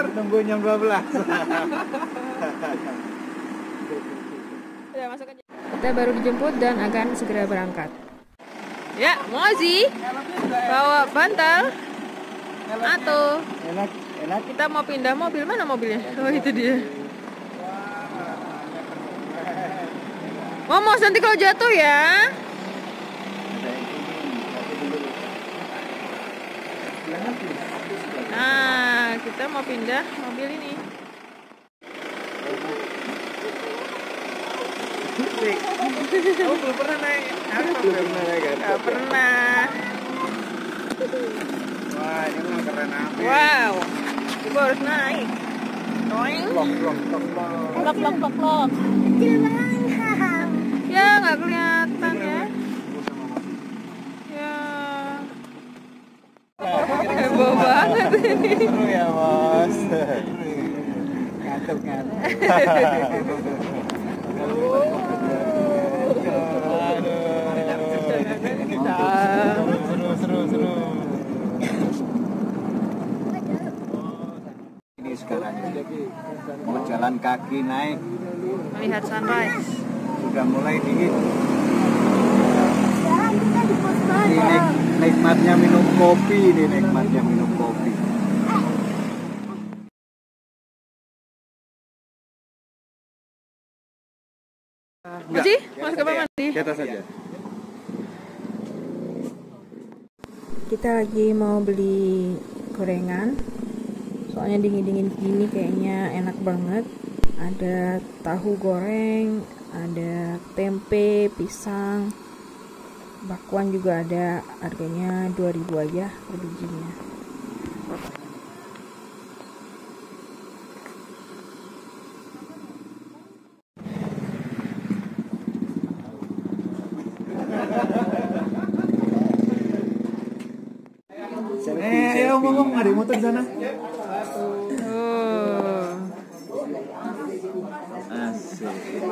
Bener. Nunggu jam 12. Udah masuk aja. Kita baru dijemput dan akan segera berangkat. Ya, Mozi bawa bantal. Atau Enak. kita mau pindah mobil, mana mobilnya? Oh itu dia. Momos nanti kalau jatuh ya. Nah, kita mau pindah mobil ini. Kamu belum pernah naik? Belum pernah naik kan? Gak pernah. Wah, ini mah keren amat. Wow, ibu harus naik. Toing. Lok. Ya, nggak kelihatan ya. Ya. Heboh banget ini. Seru ya, Bos. Ngantuk. Seru. Ini sekarang mau jalan kaki naik. Melihat sunrise. Sudah mulai dingin. Ini nikmatnya minum kopi. Mozi, masuk ke mandi. Di atas saja. Kita lagi mau beli gorengan. Soalnya dingin-dingin gini kayaknya enak banget. Ada tahu goreng, ada tempe, pisang, bakwan juga ada. Harganya 2.000 aja per bijinya. Ayo ngomong, ada motor di sana. Asik.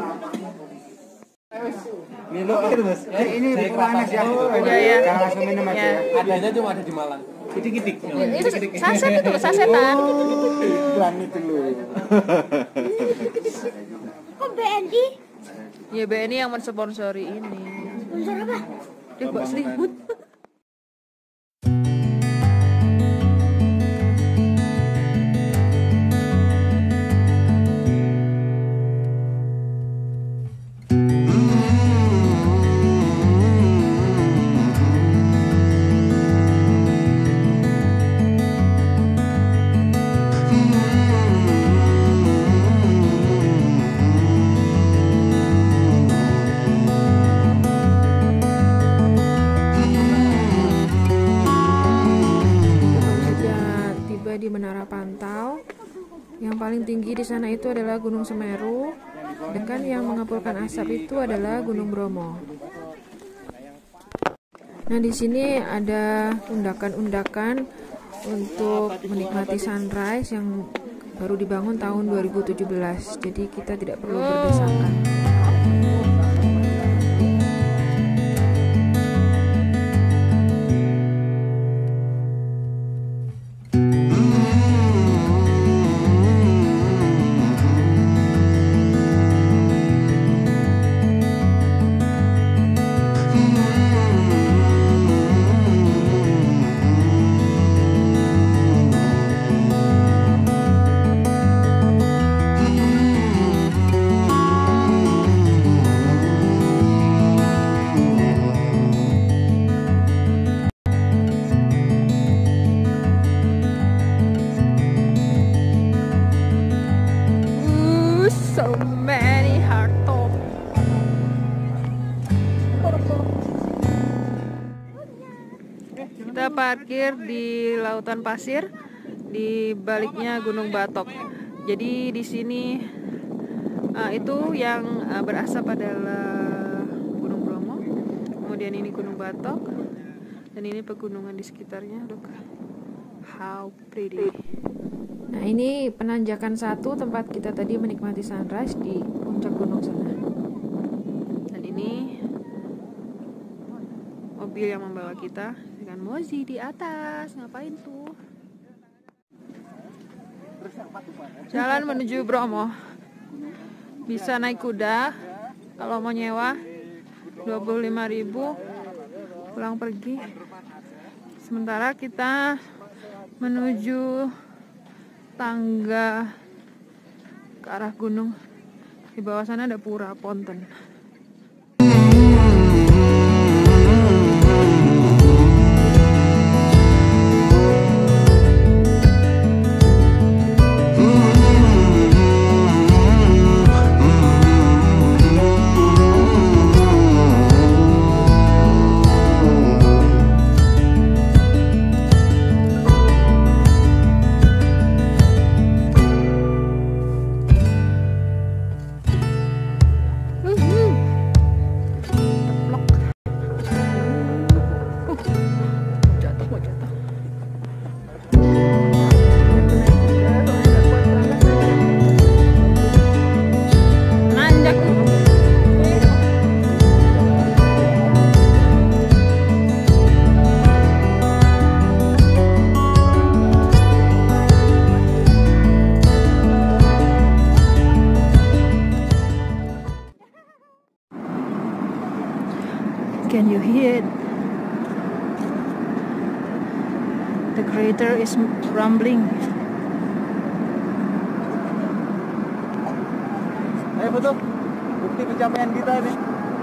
Minum itu, Mas. Ini panas ya. Iya. Jangan langsung minum aja ya. Adanya cuma ada di Malang. Kitik-kitik. Itu saset itu, sasetan. Iklan itu loh. Kok BNI? Ya BNI yang mensponsori ini. Sponsor apa? Dia buat selimut. Di Menara Pantau, yang paling tinggi di sana itu adalah Gunung Semeru, sedangkan yang mengepulkan asap itu adalah Gunung Bromo. Nah, di sini ada undakan-undakan untuk menikmati sunrise yang baru dibangun tahun 2017. Jadi kita tidak perlu berdesakan. So many hardtop. Kita parkir di lautan pasir di baliknya Gunung Batok. Jadi di sini itu yang berasap adalah Gunung Bromo. Kemudian ini Gunung Batok dan ini pegunungan di sekitarnya. Look how pretty. Nah, ini penanjakan satu tempat kita tadi menikmati sunrise di puncak gunung sana. Dan ini mobil yang membawa kita dengan Mozi di atas. Ngapain tuh? Jalan menuju Bromo. Bisa naik kuda kalau mau nyewa 25.000 pulang pergi. Sementara kita menuju tangga ke arah gunung. Di bawah sana ada pura ponten. Can you hear it? The crater is rumbling. Ayo foto. Bukti pencapaian kita nih.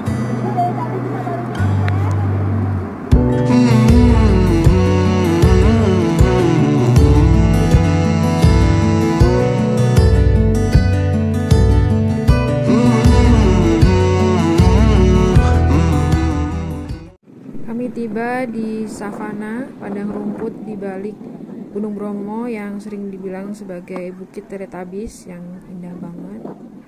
Kami tiba di savana, padang rumput di balik Gunung Bromo yang sering dibilang sebagai Bukit Teletubbies yang indah banget.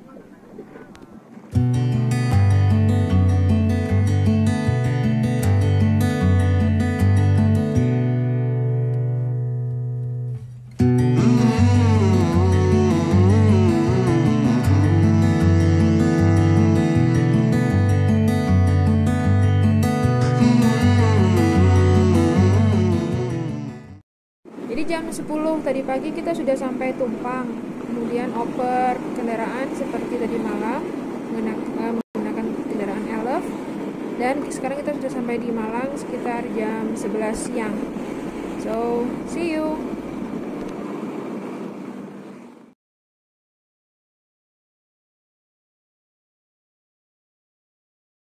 Jadi jam 10 tadi pagi kita sudah sampai Tumpang, kemudian oper kendaraan seperti tadi malam menggunakan kendaraan Elf, dan sekarang kita sudah sampai di Malang sekitar jam 11 siang. So, see you!